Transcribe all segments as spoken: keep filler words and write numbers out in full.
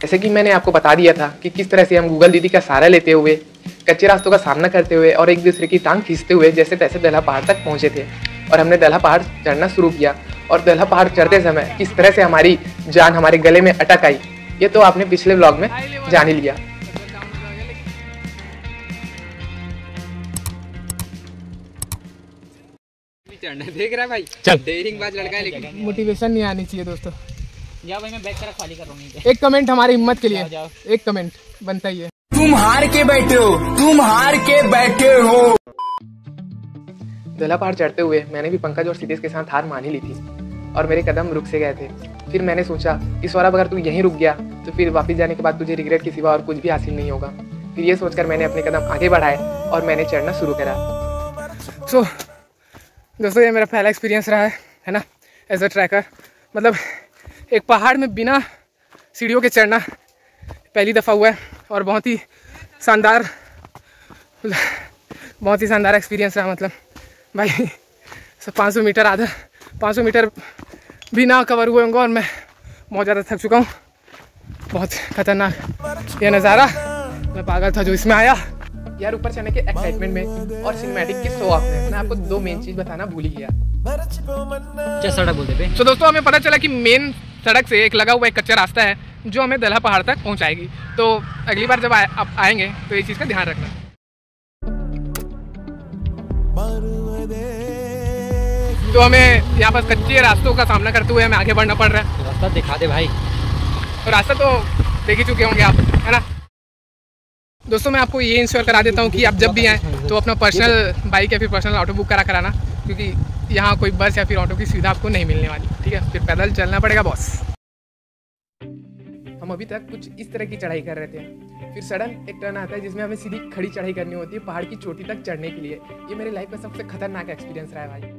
जैसे कि मैंने आपको बता दिया था कि किस तरह से हम गूगल दीदी का सहारा लेते हुए, कच्चे रास्तों का सामना करते हुए और एक दूसरे की टांग खींचते हुए जैसे तैसे दलहा पहाड़ तक पहुंचे थे। और हमने दलहा पहाड़ चढ़ना शुरू किया और दलहा पहाड़ चढ़ते समय किस तरह से हमारी जान हमारे गले में अटक आई, ये तो आपने पिछले व्लॉग में जान ही लिया। देख रहा है भाई, चल डेयरिंग बाज लड़का है, लेकिन मोटिवेशन नहीं आनी चाहिए दोस्तों। जाओ भाई, मैं बैग सारा खाली कर रहा हूँ। एक कमेंट हमारी हिम्मत के लिए, जाओ, जाओ। एक कमेंट बनता ही है। तुम हार के बैठे हो, तुम हार के बैठे हो। दलहा पहाड़ चढ़ते हुए मैंने भी पंकज और सिद्धेश के साथ हार मान ही ली थी और मेरे कदम रुक से गए थे। फिर मैंने सोचा कि सौरभ अगर तू यहीं रुक गया तो फिर वापस जाने के बाद तुझे रिग्रेट के सिवा और कुछ भी हासिल नहीं होगा। फिर ये सोचकर मैंने अपने कदम आगे बढ़ाए और मैंने चढ़ना शुरू करा। सो so, दोस्तों ये मेरा पहला एक्सपीरियंस रहा है है ना एज अ ट्रैकर। मतलब एक पहाड़ में बिना सीढ़ियों के चढ़ना पहली दफ़ा हुआ है और बहुत ही शानदार बहुत ही शानदार एक्सपीरियंस रहा। मतलब भाई पाँच सौ मीटर आधा पाँच सौ मीटर भी ना कवर हुए होंगे और मैं बहुत ज़्यादा थक चुका हूँ। बहुत खतरनाक ये नज़ारा, मैं पागल था जो इसमें आया यार। ऊपर चढ़ने के एक्साइटमेंट में और सिनेमैटिक के शो ऑफ में मैं आपको दो मेन चीज़ बताना भूल ही गया। सड़क बोलते पे। तो दोस्तों हमें पता चला कि मेन सड़क से एक लगा हुआ एक कच्चा रास्ता है जो हमें दलहा पहाड़ तक पहुंचाएगी। तो अगली बार जब आ, आप आएंगे तो ये चीज़ का ध्यान रखना। तो हमें यहाँ पर कच्चे रास्तों का सामना करते हुए हमें आगे बढ़ना पड़ रहा है। रास्ता दिखा दे भाई। और रास्ता तो देख ही चुके होंगे आप, है ना। दोस्तों मैं आपको ये इंश्योर करा देता हूँ कि आप जब भी आएँ तो अपना पर्सनल बाइक या फिर पर्सनल ऑटो बुक करा कराना, क्योंकि यहाँ कोई बस या फिर ऑटो की सुविधा आपको नहीं मिलने वाली। ठीक है, फिर पैदल चलना पड़ेगा बॉस। हम अभी तक कुछ इस तरह की चढ़ाई कर रहे थे, फिर सडन एक टर्न आता है जिसमें हमें सीधी खड़ी चढ़ाई करनी होती है पहाड़ की चोटी तक चढ़ने के लिए। ये मेरे लाइफ का सबसे खतरनाक एक्सपीरियंस रहा है भाई।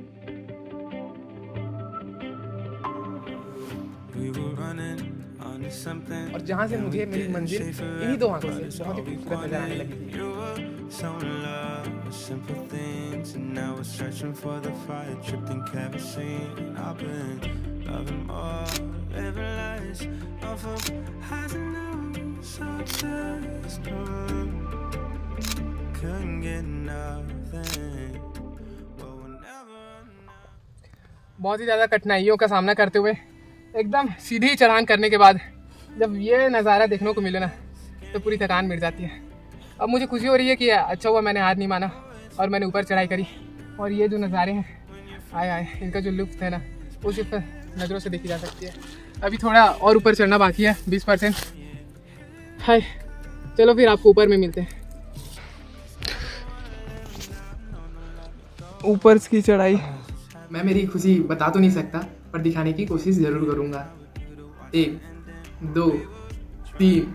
और जहाँ से मुझे मेरी मंजिल इन्हीं दो आंखों से बहुत ही खूबसूरत नजर आने लगी थी। बहुत ही ज़्यादा कठिनाइयों का सामना करते हुए एकदम सीधी चढ़ान करने के बाद जब ये नज़ारा देखने को मिले ना तो पूरी थकान मिट जाती है। अब मुझे खुशी हो रही है कि अच्छा हुआ मैंने हार नहीं माना और मैंने ऊपर चढ़ाई करी। और ये जो नज़ारे हैं आए आए इनका जो लुत्फ़ है ना वो सिर्फ नज़रों से देखी जा सकती है। अभी थोड़ा और ऊपर चढ़ना बाकी है, बीस परसेंट। हाय चलो फिर आपको ऊपर में मिलते हैं। ऊपर की चढ़ाई मैं मेरी खुशी बता तो नहीं सकता पर दिखाने की कोशिश जरूर करूंगा। एक दो तीन।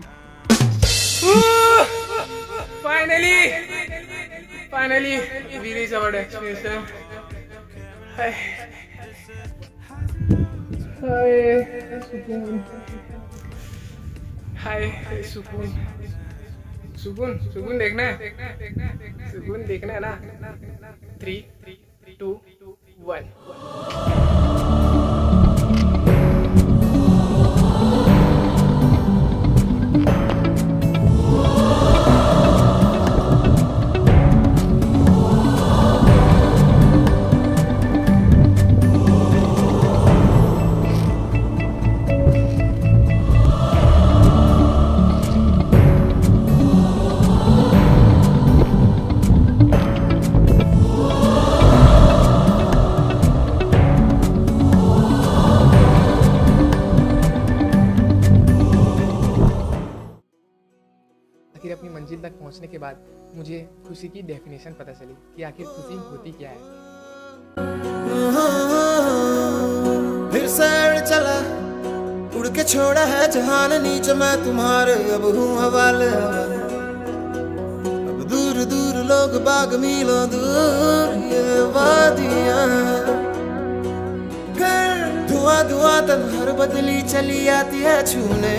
Finally finally we reach our destination. हाय हाय सुकून, हाय सुकून सुकून सुकून देखना है, सुकून देखना है ना। Three two one. आखिर अपनी मंजिल तक पहुंचने के बाद मुझे खुशी की डेफिनेशन पता चली कि आखिर खुशी होती क्या है। फिर सैर चला उड़ के छोड़ा है जहान नीचे मैं तुम्हारे अब हूँ हवाले। अब दूर दूर लोग बाग मीलों दूर ये वादियाँ, धुआं धुआं तन हर बदली चली आती है छूने।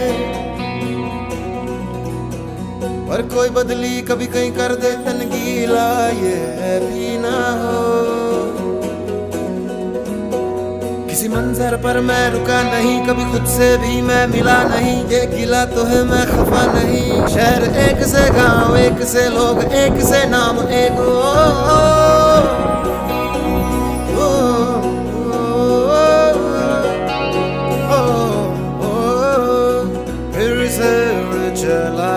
और कोई बदली कभी कहीं कर दे तन गीला ये भी ना हो। किसी मंजर पर मैं रुका नहीं, कभी खुद से भी मैं मिला नहीं। ये गिला तो है मैं खफा नहीं, शहर एक से गांव एक से लोग एक से नाम एक। ओ, ओ, ओ, ओ, ओ, ओ, फिर से उड़ चला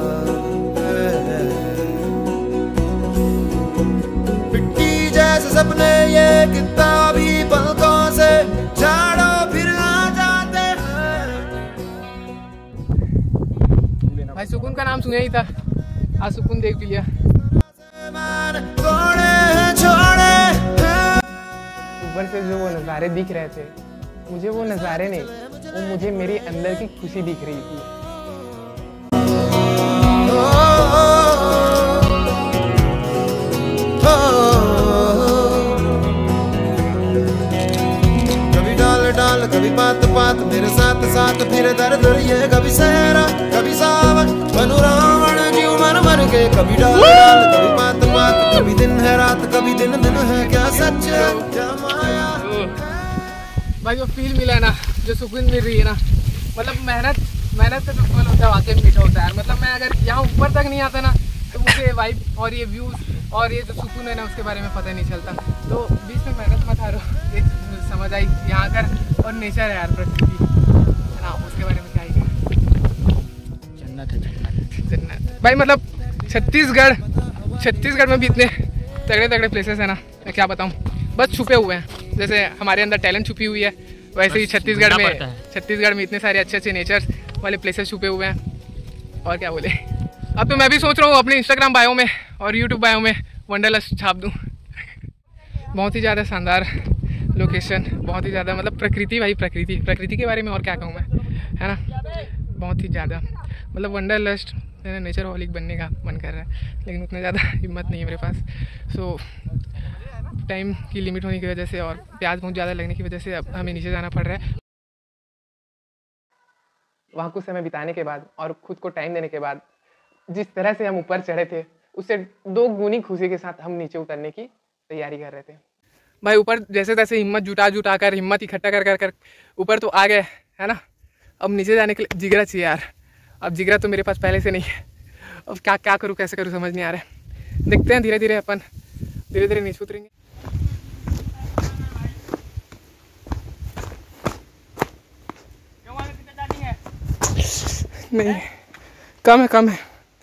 मिट्टी जैसे सपने ये किताबी पलकों से झाड़ो फिर आ जाते हैं। भाई सुकून का नाम सुना ही था, आज सुकून देख भी लिया। ऊपर से जो वो नज़ारे दिख रहे थे, मुझे वो नज़ारे नहीं, वो मुझे मेरी अंदर की खुशी दिख रही थी। डाल कभी पात पात मेरे साथ साथ फिर दर दर ये कभी सहरा कभी सावन बनू रावण जीव मर मर के। कभी डाल डाल कभी पात पात, कभी दिन है रात कभी दिन दिन है, क्या सच है क्या माया। भाई वो फील मिला ना, जो सुकून मिल रही है ना, मतलब मेहनत मेहनत का जो फल होता है वाकई मीठा होता है। मतलब मैं अगर यहाँ ऊपर तक नहीं आता ना तो मुझे वाइब और ये व्यूज़ और ये जो सुकून है ना उसके बारे में पता नहीं चलता। तो बीच में मेहनत मत हारो, एक समझ आई यहाँ कर और नेचर है यार, प्रकृति है ना, उसके बारे में क्या ही जन्नत है जन्नत जन्नत। भाई मतलब छत्तीसगढ़ छत्तीसगढ़ में भी इतने तगड़े तगड़े प्लेसेस है ना, मैं क्या बताऊँ, बस छुपे हुए हैं। जैसे हमारे अंदर टैलेंट छुपी हुई है, वैसे ही छत्तीसगढ़ में छत्तीसगढ़ में इतने सारे अच्छे अच्छे नेचर वाले प्लेसेस छुपे हुए हैं। और क्या बोले, अब तो मैं भी सोच रहा हूँ अपने इंस्टाग्राम बायो में और यूट्यूब बायो में वंडरलस्ट छाप दूँ। बहुत ही ज़्यादा शानदार लोकेशन, बहुत ही ज़्यादा मतलब प्रकृति, भाई प्रकृति प्रकृति के बारे में और क्या कहूँ मैं, है ना, बहुत ही ज़्यादा मतलब वंडरलस्ट नेचर हॉलिक बनने का मन कर रहा है, लेकिन उतना ज़्यादा हिम्मत नहीं है मेरे पास। सो टाइम की लिमिट होने की वजह से और प्याज बहुत ज़्यादा लगने की वजह से अब हमें नीचे जाना पड़ रहा है। वहाँ कुछ समय बिताने के बाद और खुद को टाइम देने के बाद जिस तरह से हम ऊपर चढ़े थे उससे दो गुनी खुशी के साथ हम नीचे उतरने की तैयारी कर रहे थे। भाई ऊपर जैसे तैसे हिम्मत जुटा जुटा कर हिम्मत इकट्ठा कर कर कर ऊपर तो आ गए, है ना। अब नीचे जाने के लिए जिगरा चाहिए यार। अब जिगरा तो मेरे पास पहले से नहीं है, अब क्या क्या करूँ कैसे करूँ समझ नहीं आ रहा है। देखते हैं धीरे धीरे अपन धीरे धीरे नीचे उतरेंगे। नहीं कम है कम है।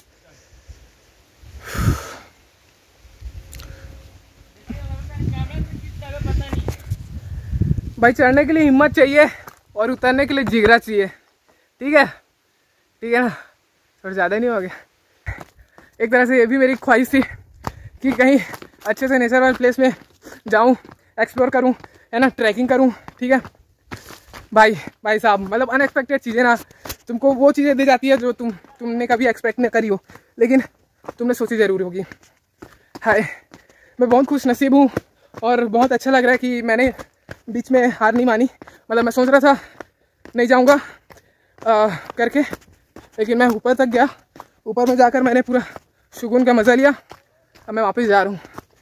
भाई चढ़ने के लिए हिम्मत चाहिए और उतरने के लिए जिगरा चाहिए, ठीक है ठीक है ना, थोड़ा ज़्यादा नहीं हो गया। एक तरह से ये भी मेरी ख्वाहिश थी कि कहीं अच्छे से नेचर वाले प्लेस में जाऊं, एक्सप्लोर करूं, है ना, ट्रैकिंग करूं, ठीक है भाई। भाई साहब मतलब अनएक्सपेक्टेड चीज़ें ना तुमको वो चीज़ें दी जाती है जो तुम तुमने कभी एक्सपेक्ट नहीं करी हो, लेकिन तुमने सोची ज़रूर होगी। हाय मैं बहुत खुश नसीब हूँ और बहुत अच्छा लग रहा है कि मैंने बीच में हार नहीं मानी। मतलब मैं सोच रहा था नहीं जाऊँगा करके, लेकिन मैं ऊपर तक गया। ऊपर में जाकर मैंने पूरा सुकून का मज़ा लिया। अब मैं वापस जा रहा हूँ।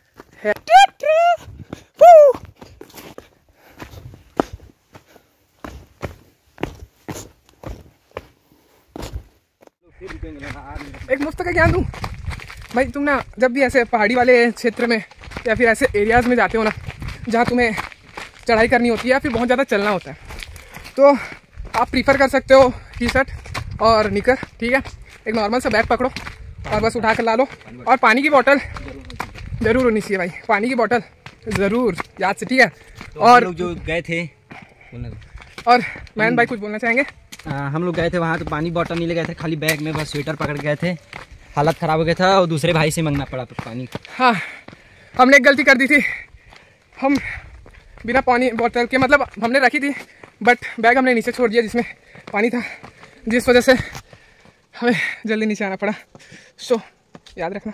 एक मुफ्त का ज्ञान दूँ भाई, तुम ना जब भी ऐसे पहाड़ी वाले क्षेत्र में या फिर ऐसे एरियाज़ में जाते हो ना जहाँ तुम्हें चढ़ाई करनी होती है या फिर बहुत ज़्यादा चलना होता है, तो आप प्रीफर कर सकते हो टी शर्ट और निकर, ठीक है। एक नॉर्मल सा बैग पकड़ो और बस उठा कर ला लो, और पानी की बोतल ज़रूर होनी चाहिए भाई, पानी की बोतल ज़रूर याद से, ठीक है। तो और लोग जो गए थे और मैन भाई कुछ बोलना चाहेंगे? आ, हम लोग गए थे वहाँ तो पानी बॉटल नहीं ले गए थे, खाली बैग में बस स्वेटर पकड़ गए थे। हालत ख़राब हो गया था और दूसरे भाई से मांगना पड़ा पानी। हाँ हमने एक गलती कर दी थी, हम बिना पानी बोतल के मतलब हमने रखी थी बट बैग हमने नीचे छोड़ दिया जिसमें पानी था, जिस वजह से हमें जल्दी नीचे आना पड़ा। सो याद रखना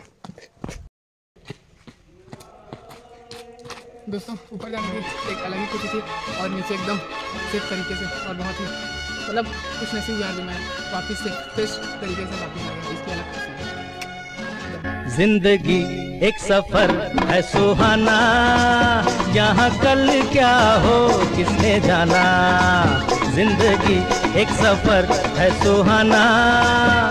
दोस्तों, ऊपर जाने की एक अलग ही खुशी थी और नीचे एकदम सेफ तरीके से और बहुत ही मतलब कुछ नसीब हुआ जो मैं वापस से फ्रेश तरीके से वापस आ गया, इसकी अलग खुशी है। जिंदगी एक सफर है सुहाना, यहाँ कल क्या हो किसने जाना। जिंदगी एक सफर है सुहाना,